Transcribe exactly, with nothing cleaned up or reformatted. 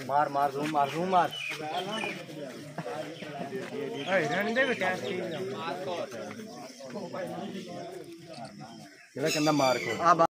मार मार जूम मार जूम मार रंडे भी कैश की कहना मार को